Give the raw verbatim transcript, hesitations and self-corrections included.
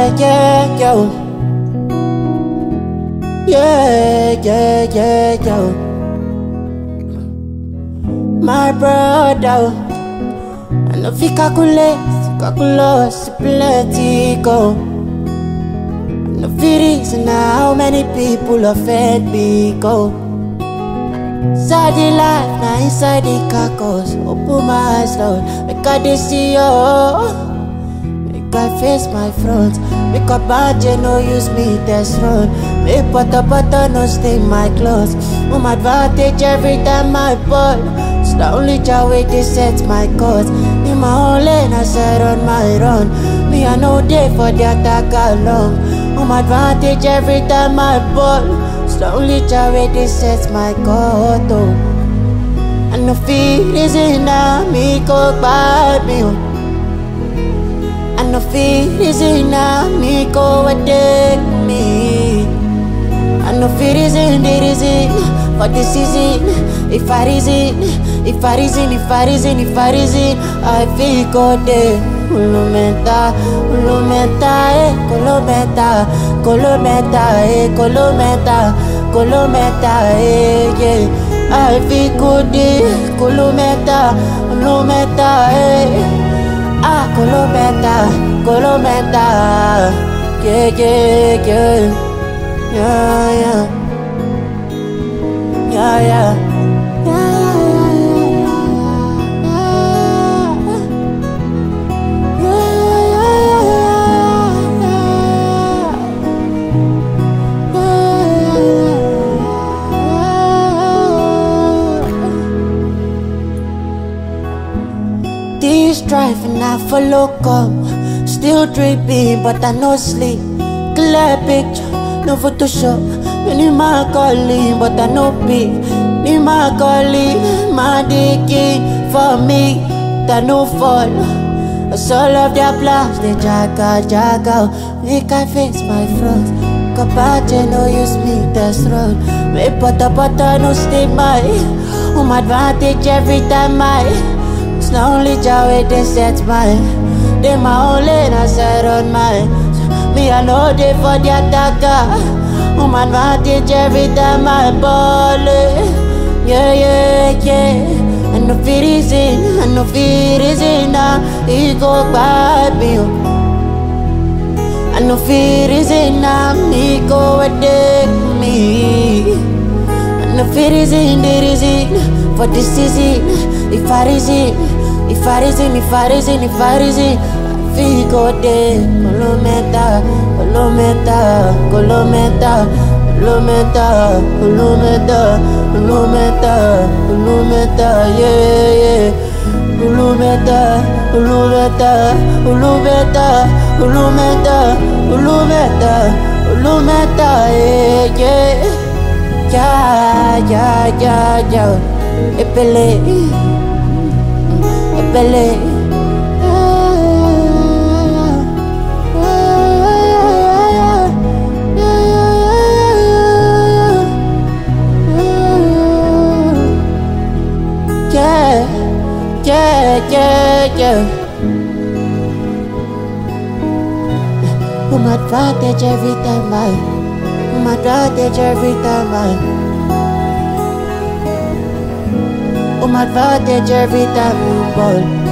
Yeah, yeah, yo. Yeah, yeah, yeah, yo. My brother, I know fi calculate, calculate, plenty go. I know fi reason how many people offend me go. Inside the life, now inside the carcass. Open my eyes, Lord, make I dey see you. Make I face my front. Make up bad, no use me test run. Make butter butter no stain my clothes. On my advantage every time I ball. It's the only job way they set my cause. In my own lane I said on my run. Me I no day for the attack along. On my advantage every time I ball. It's the only job way they set my cause. Oh. And no fear is in me go by me. Oh. And no fear is in me go and take me. And no fear is in the reason for this season. If I reason, if I reason, if I reason, if I reason, I feel go there. Colometa, Colometa, eh, Colometa, Colometa, eh, Colometa, Colometa, eh, yeah. I feel good there. Colometa, Colometa, eh. Ah, Colometa, Colometa, yeah, yeah, yeah. Yeah, yeah, yeah, yeah, this drive and I follow come. Still dripping, but I no sleep. Clear picture. No Photoshop, me need my calling, but I no pick. Need my calling, my dicky for me, that no fall. It's all of their plans, they jaga, jaga. Make I face my front. Kapache no use me test road. Make butter, butter no stay my. On my advantage every time I. It's the only job where they set my. They my own lane, I said on mine. Me I know they for the attacker. On my advantage every time I ball. Yeah, yeah, yeah. I know fear is in, I know fear is in now. He go by me. I know fear is in now. He go attack me. I know fear is in, there is in for this season. If I reason, if I reason, if I reason, if I reason. Figo de Colometa, Colometa, Colometa, Colometa, Colometa, Colometa, Colometa, yeah, yeah. Colometa, Colometa, Colometa, Colometa, Colometa, Colometa, yeah, yeah. Yeah, yeah, yeah, yeah. Epele, Epele. Yeah, yeah, yeah. On my advantage every time I. On my advantage every time I. On my advantage every time you ball.